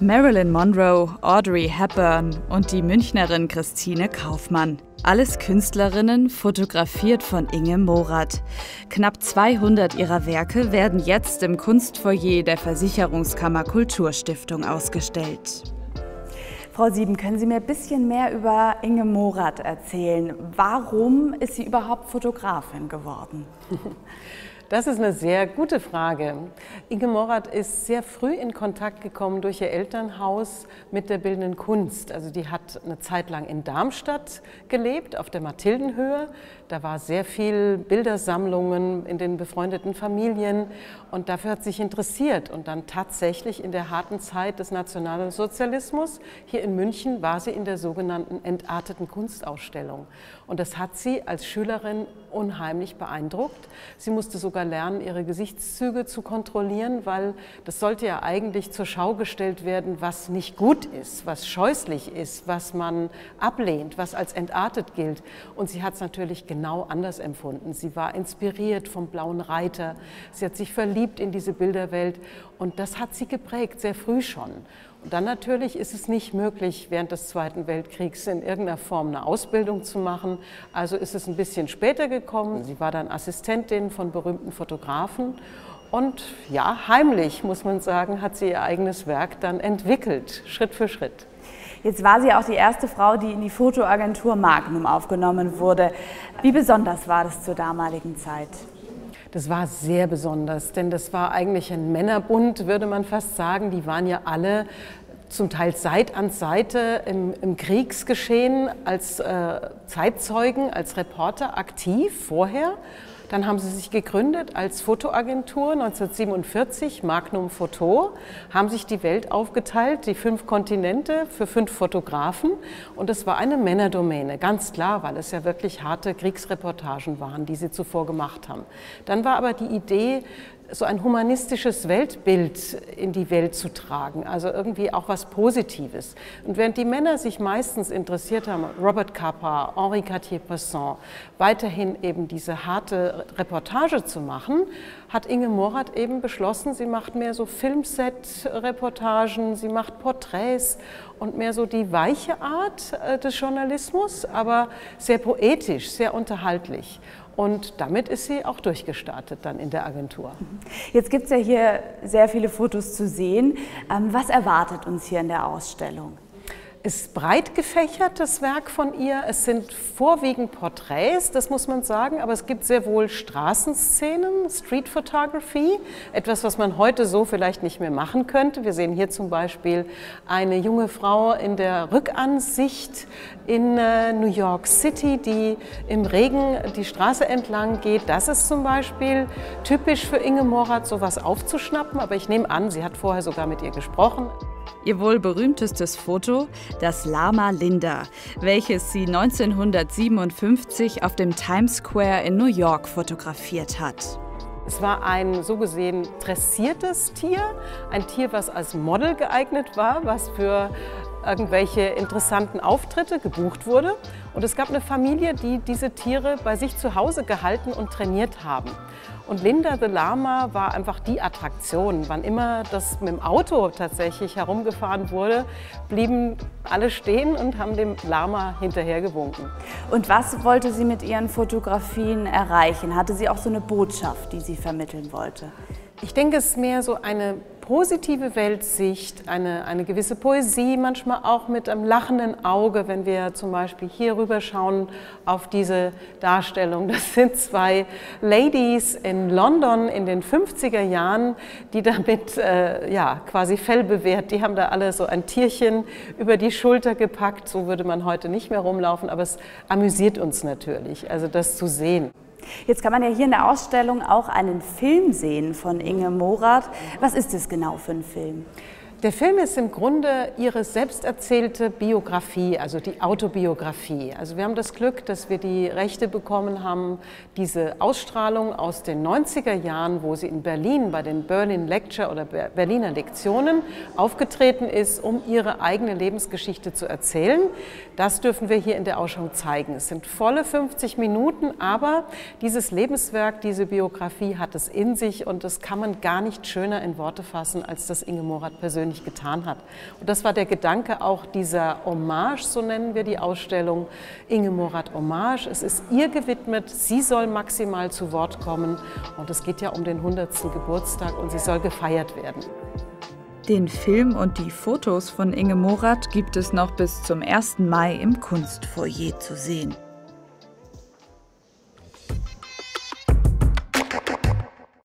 Marilyn Monroe, Audrey Hepburn und die Münchnerin Christine Kaufmann. Alles Künstlerinnen, fotografiert von Inge Morath. Knapp 200 ihrer Werke werden jetzt im Kunstfoyer der Versicherungskammer Kulturstiftung ausgestellt. Frau Sieben, können Sie mir ein bisschen mehr über Inge Morath erzählen? Warum ist sie überhaupt Fotografin geworden? Das ist eine sehr gute Frage. Inge Morath ist sehr früh in Kontakt gekommen durch ihr Elternhaus mit der bildenden Kunst. Also die hat eine Zeit lang in Darmstadt gelebt, auf der Mathildenhöhe. Da war sehr viel Bildersammlungen in den befreundeten Familien und dafür hat sie sich interessiert. Und dann tatsächlich in der harten Zeit des Nationalsozialismus hier in München war sie in der sogenannten entarteten Kunstausstellung. Und das hat sie als Schülerin unheimlich beeindruckt. Sie musste sogar lernen, ihre Gesichtszüge zu kontrollieren, weil das sollte ja eigentlich zur Schau gestellt werden, was nicht gut ist, was scheußlich ist, was man ablehnt, was als entartet gilt. Und sie hat es natürlich genau anders empfunden. Sie war inspiriert vom Blauen Reiter, sie hat sich verliebt in diese Bilderwelt und das hat sie geprägt, sehr früh schon. Und dann natürlich ist es nicht möglich, während des Zweiten Weltkriegs in irgendeiner Form eine Ausbildung zu machen. Also ist es ein bisschen später gekommen. Sie war dann Assistentin von berühmten Fotografen. Und ja, heimlich, muss man sagen, hat sie ihr eigenes Werk dann entwickelt, Schritt für Schritt. Jetzt war sie auch die erste Frau, die in die Fotoagentur Magnum aufgenommen wurde. Wie besonders war das zur damaligen Zeit? Das war sehr besonders, denn das war eigentlich ein Männerbund, würde man fast sagen. Die waren ja alle zum Teil Seite an Seite im Kriegsgeschehen als Zeitzeugen, als Reporter aktiv vorher. Dann haben sie sich gegründet als Fotoagentur 1947, Magnum Photo, haben sich die Welt aufgeteilt, die 5 Kontinente für 5 Fotografen. Und es war eine Männerdomäne, ganz klar, weil es ja wirklich harte Kriegsreportagen waren, die sie zuvor gemacht haben. Dann war aber die Idee, so ein humanistisches Weltbild in die Welt zu tragen, also irgendwie auch was Positives. Und während die Männer sich meistens interessiert haben, Robert Capa, Henri Cartier-Bresson, weiterhin eben diese harte Reportage zu machen, hat Inge Morath eben beschlossen, sie macht mehr so Filmset-Reportagen, sie macht Porträts und mehr so die weiche Art des Journalismus, aber sehr poetisch, sehr unterhaltlich. Und damit ist sie auch durchgestartet dann in der Agentur. Jetzt gibt es ja hier sehr viele Fotos zu sehen. Was erwartet uns hier in der Ausstellung? Es ist breit gefächert, das Werk von ihr. Es sind vorwiegend Porträts, das muss man sagen, aber es gibt sehr wohl Straßenszenen, Street Photography, etwas, was man heute so vielleicht nicht mehr machen könnte. Wir sehen hier zum Beispiel eine junge Frau in der Rückansicht in New York City, die im Regen die Straße entlang geht. Das ist zum Beispiel typisch für Inge Morath, sowas aufzuschnappen, aber ich nehme an, sie hat vorher sogar mit ihr gesprochen. Ihr wohl berühmtestes Foto, das Lama Linda, welches sie 1957 auf dem Times Square in New York fotografiert hat. Es war ein so gesehen dressiertes Tier, ein Tier, was als Model geeignet war, was für irgendwelche interessanten Auftritte gebucht wurde. Und es gab eine Familie, die diese Tiere bei sich zu Hause gehalten und trainiert haben. Und Linda the Lama war einfach die Attraktion. Wann immer das mit dem Auto tatsächlich herumgefahren wurde, blieben alle stehen und haben dem Lama hinterher gewunken. Und was wollte sie mit ihren Fotografien erreichen? Hatte sie auch so eine Botschaft, die sie vermitteln wollte? Ich denke, es ist mehr so eine positive Weltsicht, eine gewisse Poesie, manchmal auch mit einem lachenden Auge, wenn wir zum Beispiel hier rüber schauen auf diese Darstellung. Das sind 2 Ladies in London in den 50er Jahren, die damit ja, quasi fellbewehrt, die haben da alle so ein Tierchen über die Schulter gepackt, so würde man heute nicht mehr rumlaufen, aber es amüsiert uns natürlich, also das zu sehen. Jetzt kann man ja hier in der Ausstellung auch einen Film sehen von Inge Morath. Was ist es genau für ein Film? Der Film ist im Grunde ihre selbsterzählte Biografie, also die Autobiografie. Also wir haben das Glück, dass wir die Rechte bekommen haben, diese Ausstrahlung aus den 90er Jahren, wo sie in Berlin bei den Berlin Lecture oder Berliner Lektionen aufgetreten ist, um ihre eigene Lebensgeschichte zu erzählen. Das dürfen wir hier in der Ausstellung zeigen. Es sind volle 50 Minuten, aber dieses Lebenswerk, diese Biografie hat es in sich und das kann man gar nicht schöner in Worte fassen, als das Inge Morath persönlich nicht getan hat. Und das war der Gedanke auch dieser Hommage, so nennen wir die Ausstellung, Inge Morath Hommage. Es ist ihr gewidmet, sie soll maximal zu Wort kommen und es geht ja um den 100. Geburtstag und sie soll gefeiert werden. Den Film und die Fotos von Inge Morath gibt es noch bis zum 1. Mai im Kunstfoyer zu sehen.